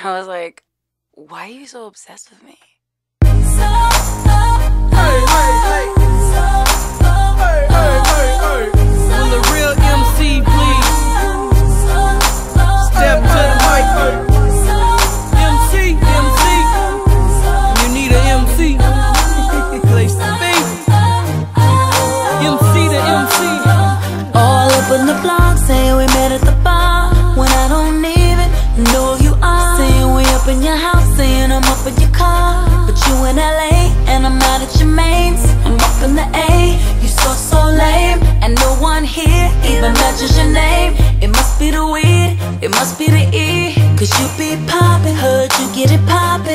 I was like, why are you so obsessed with me? Will the real MC please step to the mic? MC, you need an MC. Place to be. MC to MC. All up in the blog saying we met at the bar when I don't even know who you are. Saying we up in your house, saying I'm up in your car, but you in LA and I'm out at your mains. I'm up in the A, you so lame, and no one here even mentions your name. It must be the weed, it must be the E, cause you be poppin', heard you get it poppin'.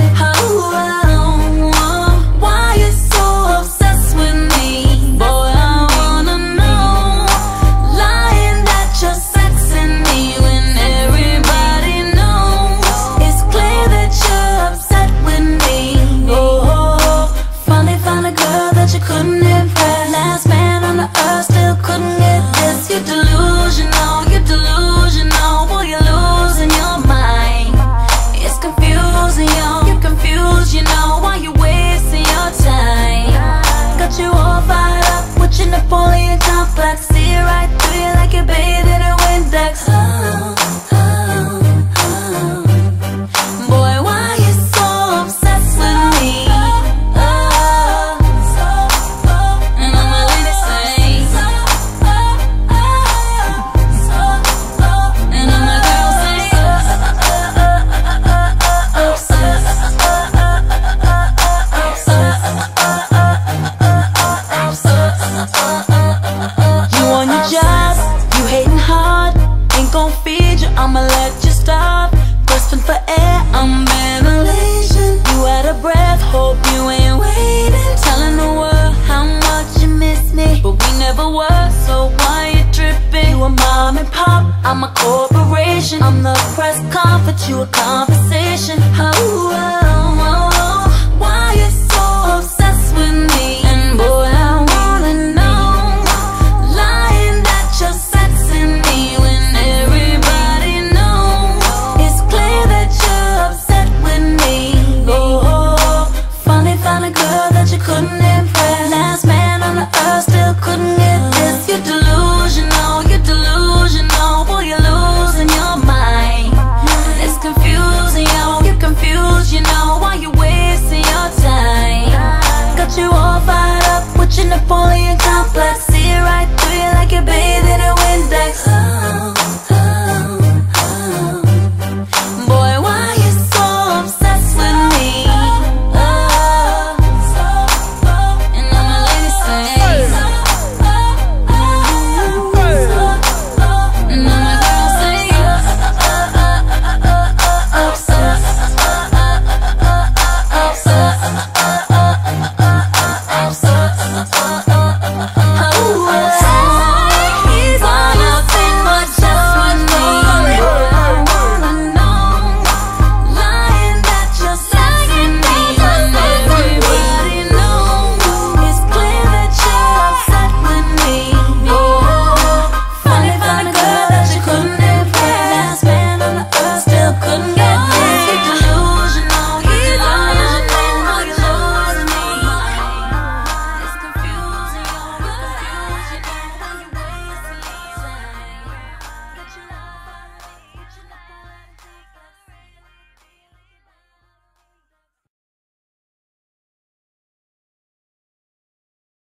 Why you so obsessed with me? Boy, I wanna know. Lying that you're sexing me when everybody knows. It's clear that you're upset with me. Oh, finally found a girl that you couldn't impress. Last man on the earth still couldn't get this. You're delusional, boy, you're losing your mind. It's confusing, you're confused, you know why you wasting your time. Got you all fired up with your Napoleon complex. See it right through you like you're bathed in a Windex. Boy, why you so obsessed with me? And I'ma let it sing. And I'm a girl sing. You on your job, you hating hard, ain't gon' feed you, I'ma let you stop. Grasping for air, I'm ventilation. You out of breath, hope you ain't waiting. Telling the world how much you miss me, but we never were, so why you tripping? You a mom and pop, I'm a corporation. I'm the press conference, you a conversation. Why you so obsessed with me? And boy, I wanna know. Lying that you're sexing me when everybody knows. It's clear that you're upset with me. Oh, finally found a girl that you couldn't impress. Last man on the earth still couldn't get this. You're delusional, boy, you're losing your mind. It's confusing, you're confused, you know why you wasting your time. Got you all fired up with your Napoleon